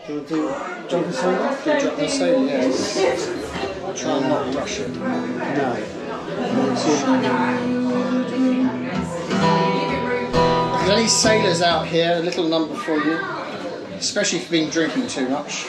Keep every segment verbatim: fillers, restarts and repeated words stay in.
Do you want to do Drunken Sailor? Do Drunken Sailor, yes. I'll try and not rush it. No. If there's any sailors out here, a little number for you. Especially if you've been drinking too much.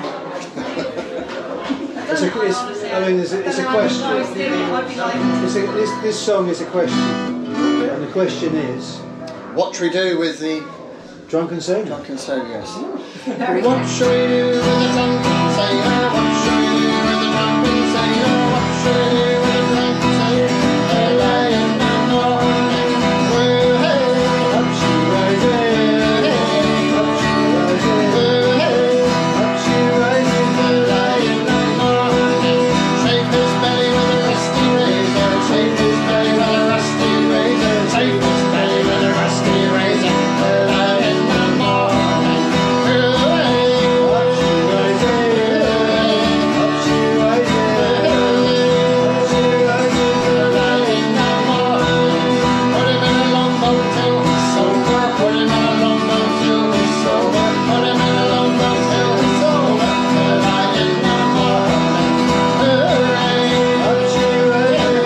It's a, it's, I mean, it's a, it's a question. It's a, this, this song is a question. And the question is... What should we do with the... Drunken Sailor? Drunken Sailor, yes. What shall we do with the Drunken Sailor? What shall we do with the Drunken Sailor? What shall we do with the Drunken Sailor? Early in the morning, woo hey, up she rises, up she rises, woo hey, up she rises. Early in the morning, shake his belly with a rusty razor, shake his belly with a rusty razor, shake his belly with a rusty razor. Early in the morning, woo hey, up she rises, up she rises, up she rises. Early in the morning, put him in a longboat till he's sober, put him in a longboat till he's sober, put him in a longboat till he's sober. Early in the morning, hooray, up she rises,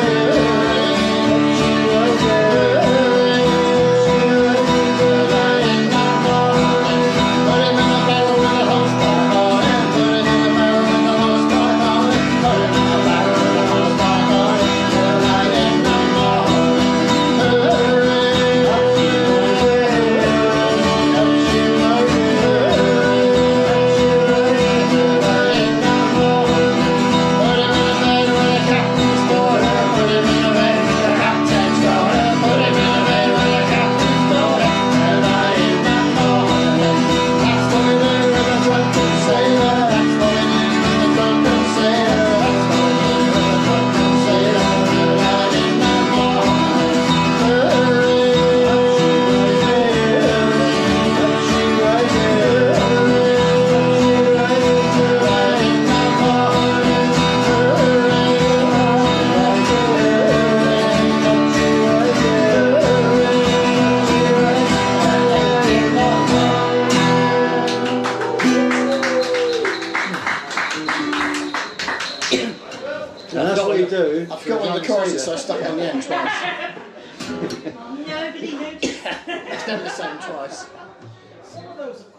up she rises, up she rises. Early in the morning, put him in a barrel with a hose pipe on it, put him in a barrel with a hose pipe on it, put him in a barrel with a hose pipe on it. Early in the morning, hooray, up she rises, up she rises, up she rises. Early in the morning, put him in a bed with a captain's daughter, put him in a bed with a captain's daughter, put him in a bed with a captain's daughter. Early in the morning, that's what we do with a drunken sailor, that's what we do with a drunken sailor, that's what we do with a drunken sailor. Early in the morning, hooray, up she rises, up she rises, up she rises. Early in the morning, hooray, up she rises, up she rises, up she rises. Early in the And that's what you do. I forgot one of the choruses, so I stuck it on the end twice. Nobody noticed. It's never the same twice.